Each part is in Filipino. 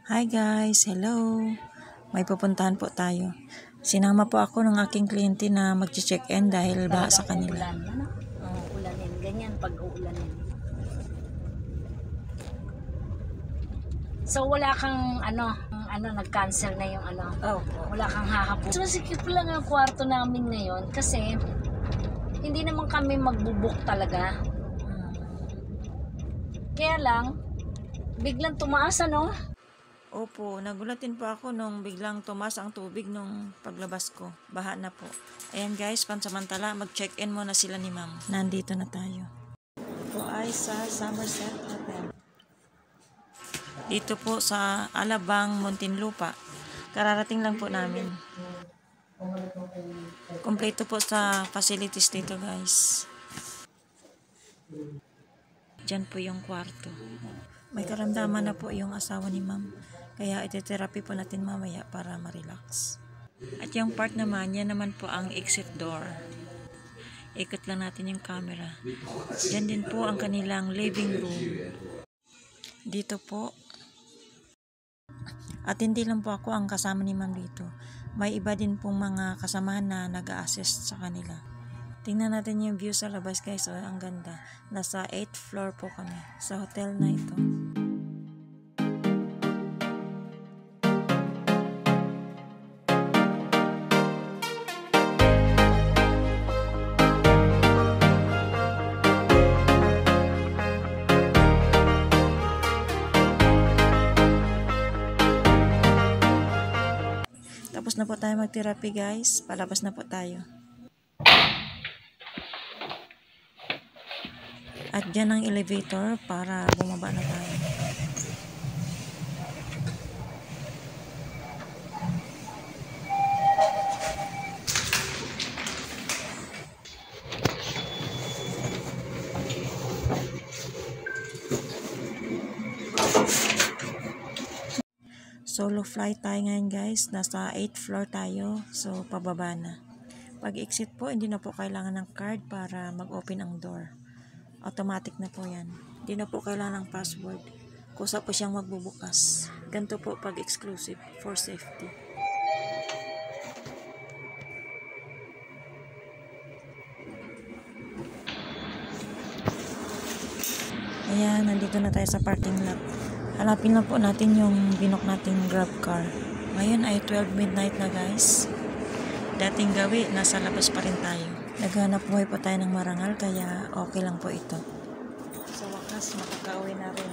Hi guys, hello. May pupuntahan po tayo. Sinama po ako ng aking kliyente na mag-check-in dahil baha sa kanila. Ulan, ano? Ulanin, ganyan pag uulanin. So wala kang nag-cancel na yung wala kang hahabol. So sikip lang ang kwarto namin ngayon kasi hindi naman kami magbubuk talaga. Kaya lang, biglang tumaas Opo, nagulatin po ako nung biglang tumaas ang tubig nung paglabas ko. Baha na po. Ayan guys, pansamantala, mag-check-in muna sila ni ma'am. Nandito na tayo. Ito ay sa Somerset Hotel. Dito po sa Alabang, Muntinlupa. Kararating lang po namin. Kompleto po sa facilities dito guys. Diyan po yung kwarto. May karamdaman na po yung asawa ni ma'am. Kaya ite-therapy po natin mamaya para ma-relax. At yung part naman, yan naman po ang exit door. Ikot lang natin yung camera. Diyan din po ang kanilang living room. Dito po. At hindi lang po ako ang kasama ni ma'am dito. May iba din pong mga kasamahan na nag-a-assist sa kanila. Tingnan natin yung view sa labas guys. Oh, ang ganda. Nasa 8th floor po kami sa hotel na ito. Tapos na po tayo mag-therapy guys. Palabas na po tayo. At dyan ang elevator para bumaba na tayo. Solo flight tayo ngayon guys. Nasa 8th floor tayo. So, pababa na. Pag exit po, hindi na po kailangan ng card para mag-open ang door. Automatic na po yan. Hindi na po kailangan ng password. Kusa po siyang magbubukas. Ganito po pag exclusive for safety. Ayan, nandito na tayo sa parking lot. Hanapin lang po natin yung binok nating grab car. Ngayon ay 12 midnight na guys. Dating gawi, nasa labas pa rin tayo. Naghanap buhay po tayo ng marangal kaya okay lang po ito. Sa wakas, makakauwi na rin.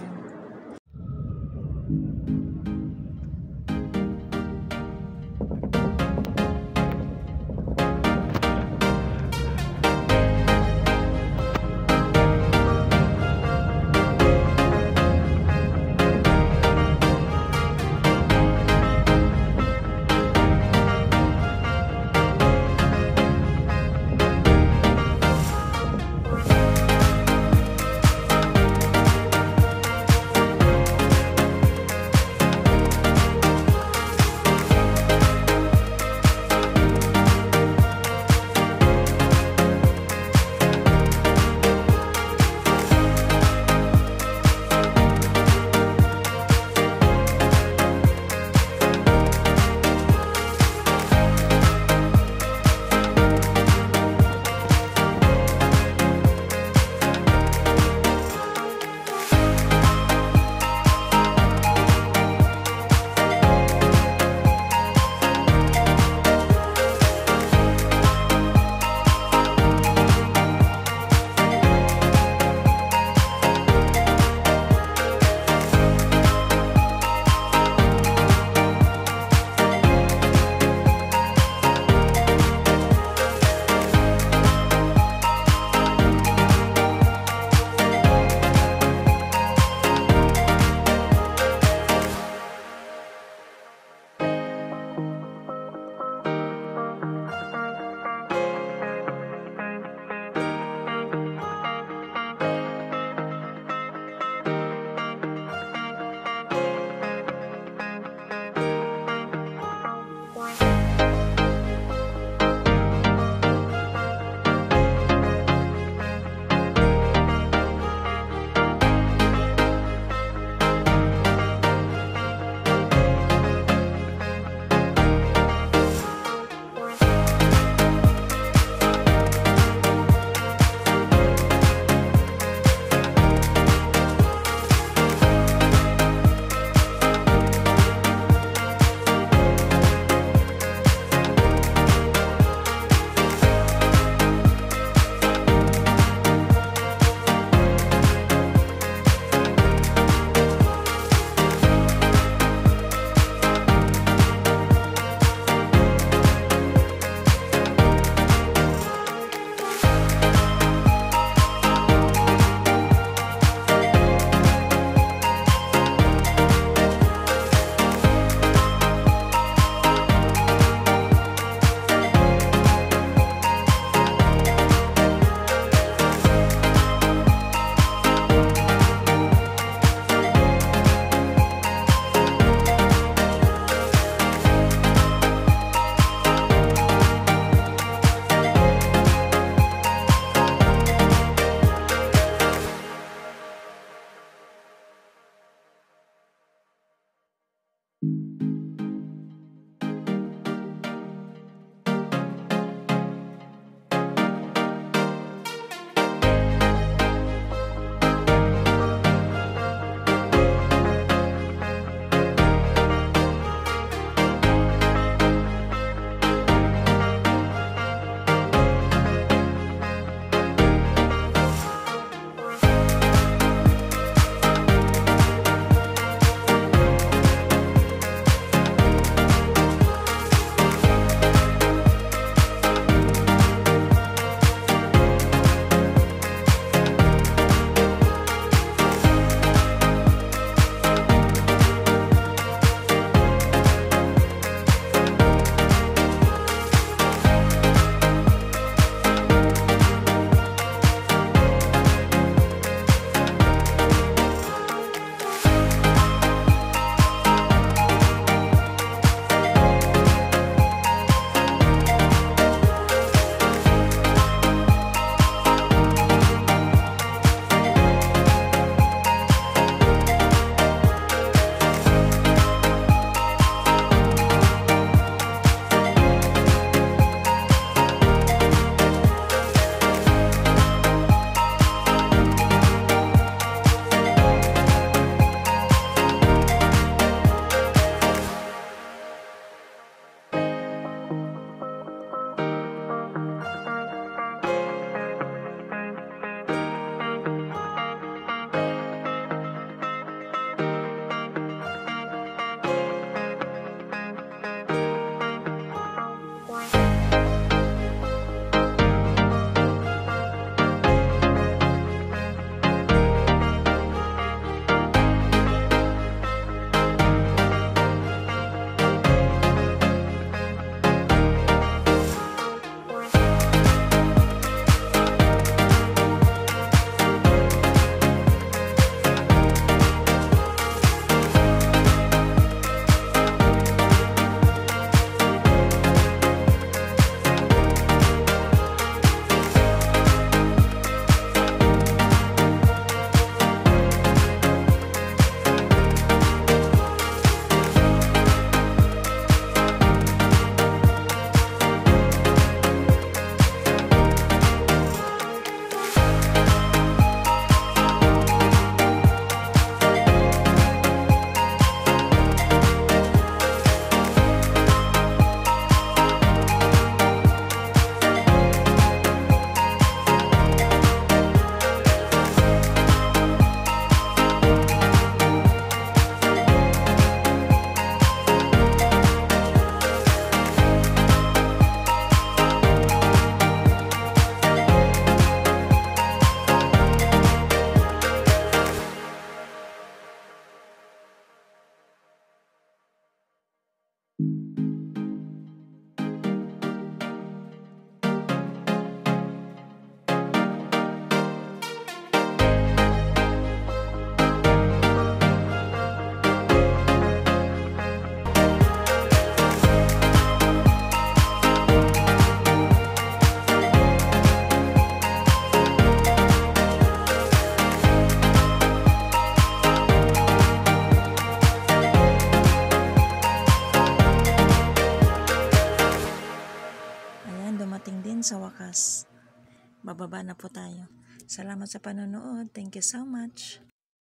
dumating din sa wakas. Bababa na po tayo. Salamat sa panonood. Thank you so much.